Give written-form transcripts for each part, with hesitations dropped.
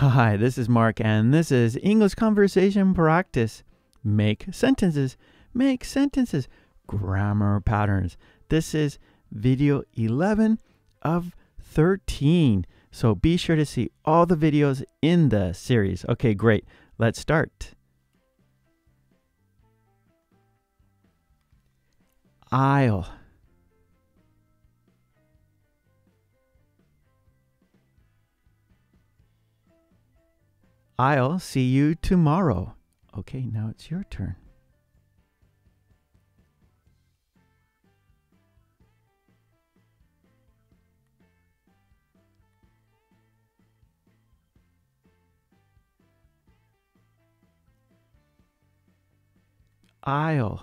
Hi, this is Mark, and this is English Conversation Practice. Make sentences, grammar patterns. This is video 11 of 13. So be sure to see all the videos in the series. Okay, great. Let's start. I'll. I'll see you tomorrow. Okay, now it's your turn. I'll.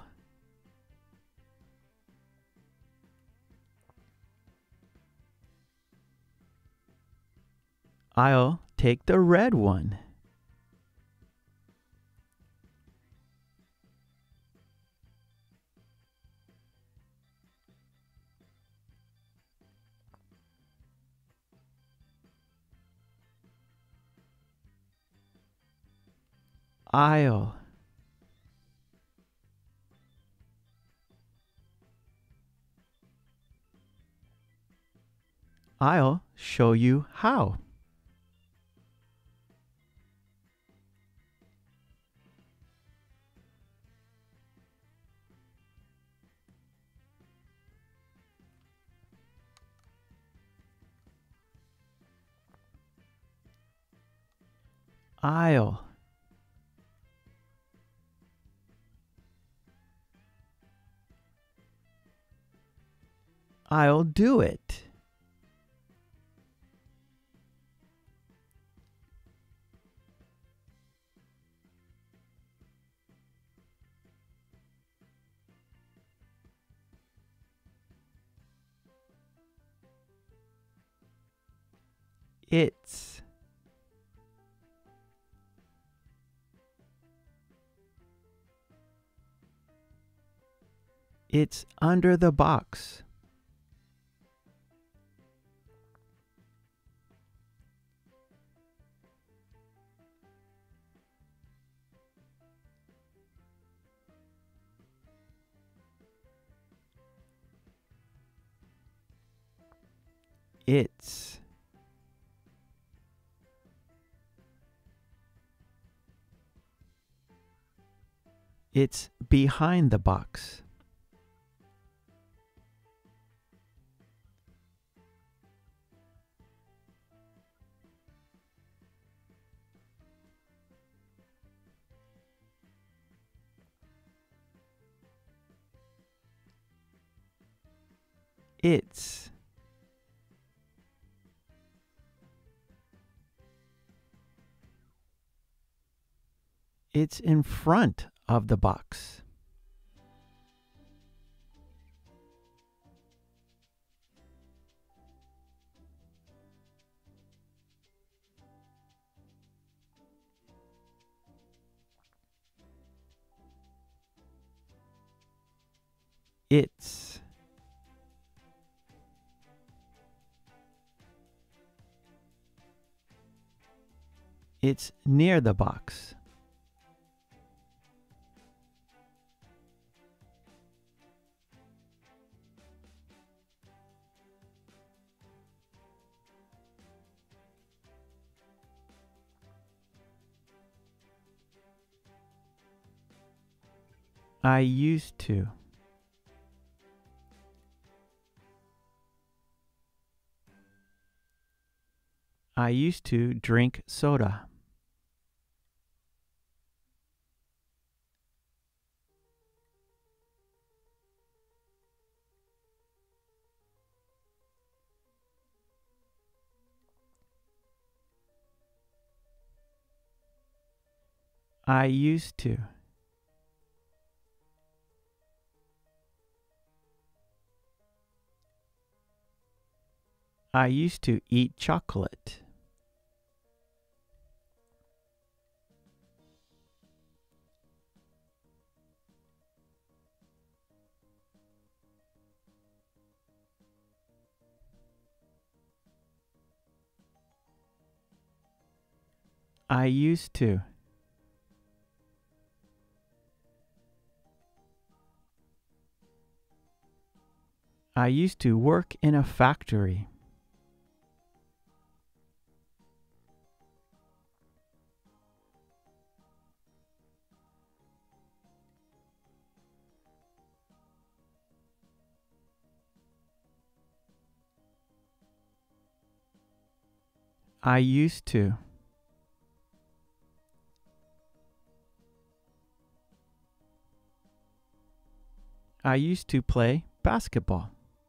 I'll take the red one. I'll. I'll show you how. I'll. I'll do it. It's. It's under the box. It's. It's behind the box. It's. It's in front of the box. It's. It's near the box. I used to. I used to drink soda. I used to. I used to eat chocolate. I used to. I used to work in a factory. I used to. I used to play basketball.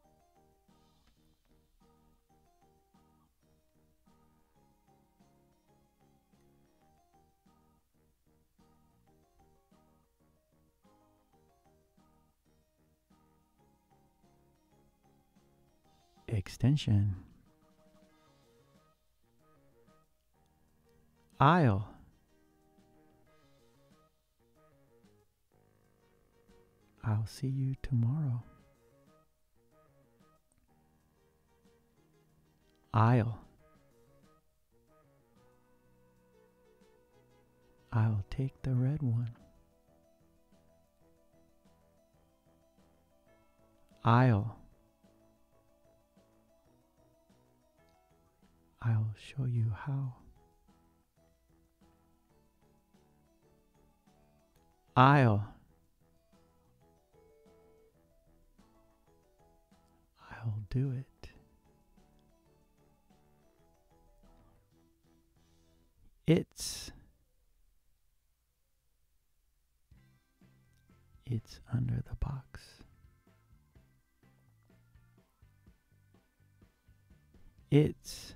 Extension. I'll. I'll see you tomorrow. I'll take the red one. I'll show you how. I'll do it. It's under the box. It's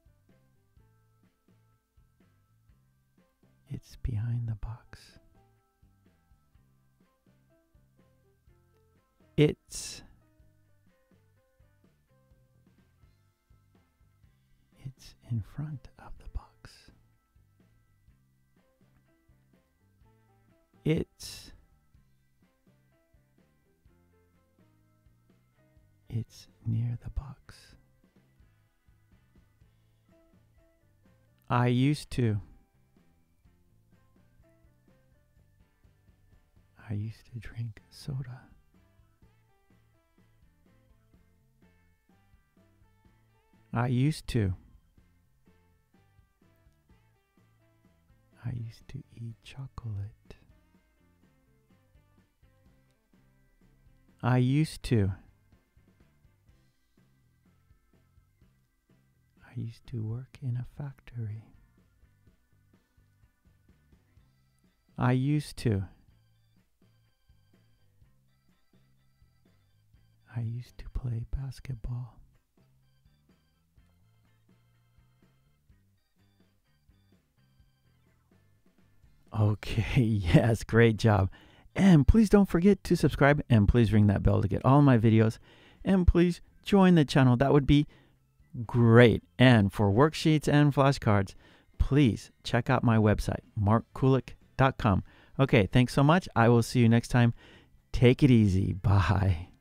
behind the box. It's in front of the box. It's near the box. I used to. I used to drink soda. I used to. I used to eat chocolate. I used to. I used to work in a factory. I used to. I used to play basketball. Okay, yes, great job. And please don't forget to subscribe, and please ring that bell to get all my videos. And please join the channel. That would be great. And for worksheets and flashcards, please check out my website, markkulek.com. Okay, thanks so much. I will see you next time. Take it easy. Bye.